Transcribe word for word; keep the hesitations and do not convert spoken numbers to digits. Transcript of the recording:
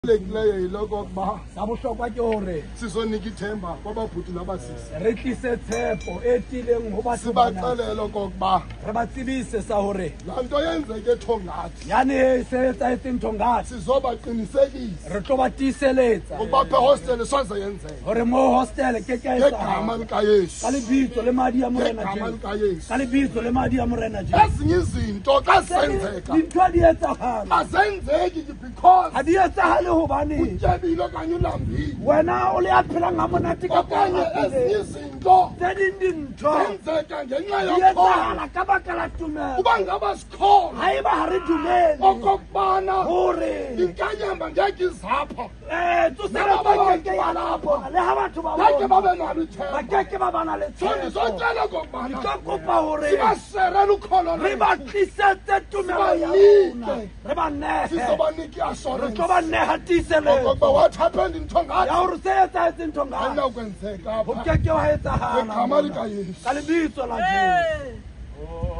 lekileyo yiloko kuba sa bohlokwa ke hore sizonika ithemba kwababhuti nabasisi re tlise tshepo e tileng ho batho bana sibaxelele okokuba re ba tsebise sa hore laa nto yenzeke ethongathi yane e sebetsa etseng thongati sizobaqinisekisa re tlo ba tiiseletsa ukuba phe hostel soze yenzeke hore mo hostel ke ke ngegama likayesu ka lebitso le madi a morena ngegama Jesu likayesu ka lebitso le madi a morena Jesu ezinye izinto xa zisenzeka dintho di etsahala azenzeki because ha di etsahale hobane utyebile okanye ulambile wena o le a phelang ha monate ka okanye ezinye izinto tse ding dintho zenzeka ngenxa di yokhola etsahala ka baka la tumelo uba ngaba sikhola ha eba ha re dumele okokubana hore inkanyamba ngeke izapha eh tsosela ba ke ya lapho le ha batho ba ngeke bona babe nalo ba ithemba ke ke ba bana le so tshepo ndizotshela ke okokubana kopa hore sibaserele ukholo re ba tlisetse tumelo ya Sibanike. rona re ba nehe sizobanika re iassurance tlo ba neha tiiseletso okokuba what happened in ya Tongathi hore se etsahetseng thongati ayinakwenzeka ho apha ke ke wa ngegama etsahala likayesu ka lebitso la Jesu